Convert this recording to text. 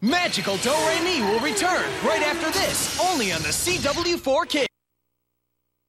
Magical DoReMi will return right after this, only on the CW4Kids.